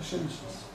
taşımışız.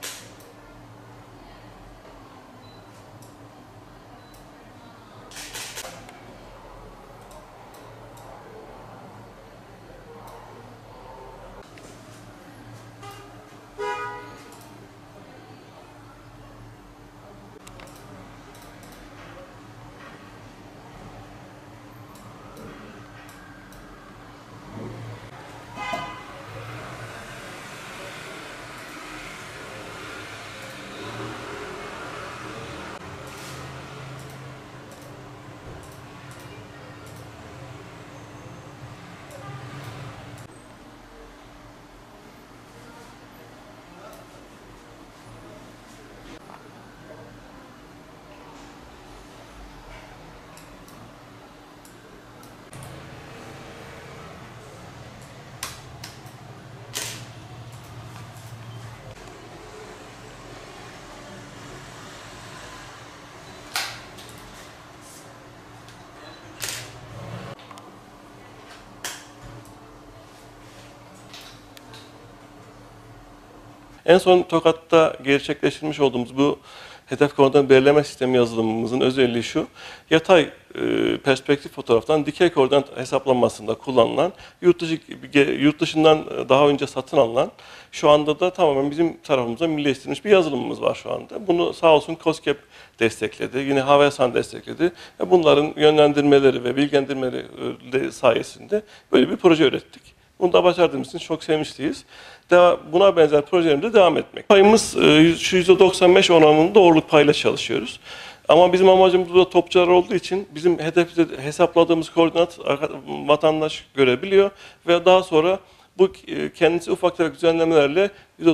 En son Tokat'ta gerçekleştirmiş olduğumuz bu hedef koordinat belirleme sistemi yazılımımızın özelliği şu: yatay perspektif fotoğraftan dikey koordinat hesaplanmasında kullanılan, yurt dışından daha önce satın alınan, şu anda da tamamen bizim tarafımıza millileştirilmiş bir yazılımımız var şu anda. Bunu sağ olsun KOSGEB destekledi, yine Havelsan destekledi. Bunların yönlendirmeleri ve bilgilendirmeleri sayesinde böyle bir proje ürettik. Bunu da başardığımız için çok sevinçliyiz. Buna benzer projelerimizde devam etmek. Payımız şu %95 oranında doğruluk payıyla çalışıyoruz. Ama bizim amacımız burada topçular olduğu için bizim hesapladığımız koordinat vatandaş görebiliyor ve daha sonra bu kendisi ufak tefek düzenlemelerle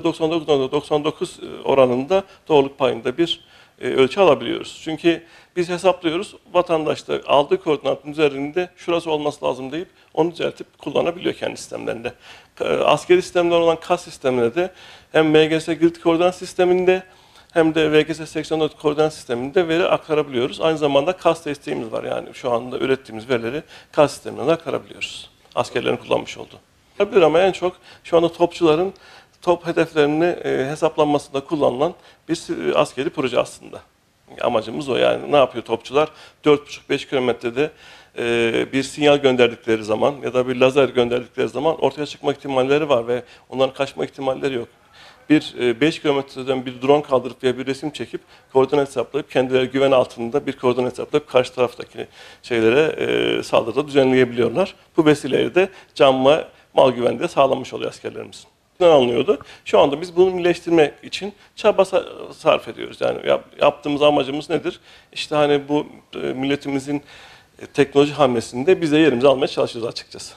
%99,99 oranında doğruluk payında bir ölçü alabiliyoruz. Çünkü biz hesaplıyoruz, vatandaş da aldığı koordinatın üzerinde şurası olması lazım deyip onu düzeltip kullanabiliyor kendi sistemlerinde. Askeri sistemler olan KAS sisteminde de hem MGS grid koordinat sisteminde hem de VGS 84 koordinat sisteminde veri aktarabiliyoruz. Aynı zamanda KAS desteğimiz var, yani şu anda ürettiğimiz verileri KAS sisteminden aktarabiliyoruz. Askerlerin kullanmış olduğu. Ama en çok şu anda topçuların top hedeflerini hesaplanmasında kullanılan bir askeri proje aslında. Amacımız o, yani ne yapıyor topçular? 4,5-5 kilometrede bir sinyal gönderdikleri zaman ya da bir lazer gönderdikleri zaman ortaya çıkma ihtimalleri var ve onların kaçma ihtimalleri yok. 5 kilometreden bir drone kaldırıp veya bir resim çekip koordinat hesaplayıp kendileri güven altında bir koordinat hesaplayıp karşı taraftaki şeylere saldırıda düzenleyebiliyorlar. Bu vesileyle de can ve mal güvenliği de sağlanmış oluyor askerlerimizin. Anlıyordu. Şu anda biz bunu millileştirmek için çaba sarf ediyoruz. Yani yaptığımız amacımız nedir? İşte hani bu milletimizin teknoloji hamlesinde biz de yerimizi almaya çalışıyoruz açıkçası.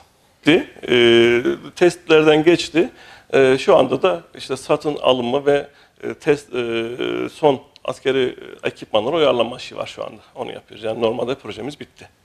Testlerden geçti. Şu anda da işte satın alımı ve son askeri ekipmanlara uyarlama işi var şu anda. Onu yapıyoruz. Yani normalde projemiz bitti.